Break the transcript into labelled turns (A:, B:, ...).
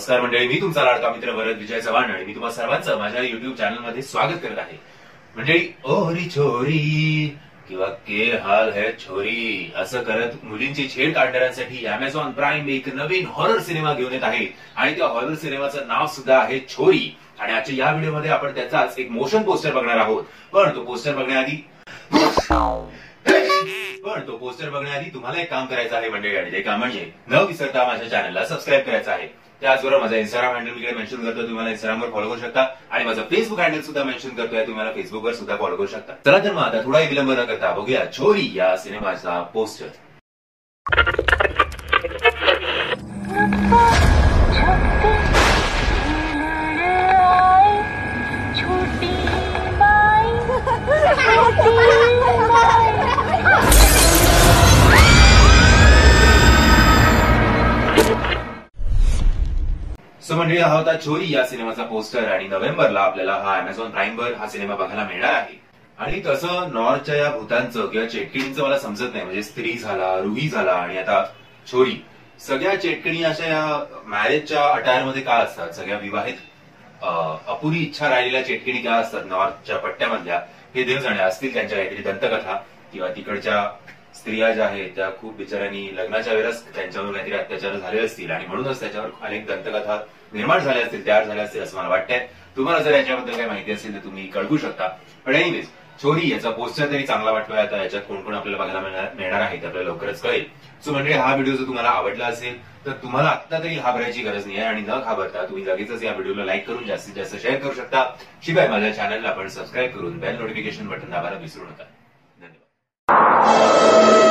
A: नमस्कार मंडळी, मी तुमचा लाडका मित्र भरत विजय चव्हाण आणि मी तुम्हा सर्वांचं माझ्या युट्यूब चॅनलमध्ये स्वागत करत आहे. मंडळी, ओरी छोरी किंवा के हाल है छोरी असं करत मुलींची छेड काढणाऱ्यांसाठी अमेझॉन प्राईम एक नवीन हॉरर सिनेमा घेऊन येत आहे आणि त्या हॉरर सिनेमाचं नाव सुद्धा आहे छोरी. आणि आजच्या या व्हिडिओमध्ये आपण त्याचाच एक मोशन पोस्टर बघणार आहोत. पण तो पोस्टर बघण्याआधी तुम्हाला एक काम करायचं आहे मंडळी, आणि ते काम म्हणजे न विसरता माझ्या चॅनलला सबस्क्राईब करायचं आहे. त्याचबरोबर माझा इंस्टाग्राम हँडल मी मेन्शन करतोय, तुम्ही मला इंस्टाग्रामवर फॉलो करू शकता आणि माझा फेसबुक हँडल सुद्धा मेन्शन करतोय, तुम्ही मला फेसबुकवर सुद्धा फॉलो करू शकता. चला तर मग आता थोडाही विलंब न करता बघूया छोरी या सिनेमाचा पोस्टर. सो मंडळी, हा होता छोरी या सिनेमाचा पोस्टर आणि नोव्हेंबरला आपल्याला हा अमेझॉन प्राईमवर हा सिनेमा बघायला मिळणार आहे. आणि तसं नॉर्थच्या या भूतांचं किंवा चेटकिणींचं मला समजत नाही, म्हणजे स्त्री झाला, रुही झाला आणि आता छोरी, सगळ्या चेटकिणी अशा या मॅरेजच्या अटायरमध्ये का असतात? सगळ्या विवाहित अपुरी इच्छा राहिलेल्या चेटकिणी का असतात नॉर्थच्या पट्ट्यामधल्या? हे देव जाणे. असतील त्यांच्या काहीतरी दंतकथा, किंवा तिकडच्या स्त्रिया ज्या आहेत त्या खूप बिचाऱ्यांनी लग्नाच्या वेळेस त्यांच्यावर काहीतरी अत्याचार झाले असतील आणि म्हणूनच त्याच्यावर अनेक दंतकथा निर्माण झाल्या असतील, तयार झाल्या असतील असं मला वाटतंय. तुम्हाला जर याच्याबद्दल काही माहिती असेल तर तुम्ही कळवू शकता. पण एनिवेज, छोरी याचा पोस्टर तरी चांगला वाटतोय. आता याच्यात कोण कोण आपल्याला बघायला मिळणार आहे ते आपल्याला लवकरच कळेल. सो म्हणजे हा व्हिडिओ जर तुम्हाला आवडला असेल तर तुम्हाला आता तरी घाबरायची गरज नाही आहे आणि न घाबरता तुम्ही लगेचच या व्हिडिओला लाईक करून जास्तीत जास्त शेअर करू शकता. शिवाय माझ्या चॅनलला पण सबस्क्राईब करून बेल नोटिफिकेशन बटन दाबायला विसरू नका. धन्यवाद.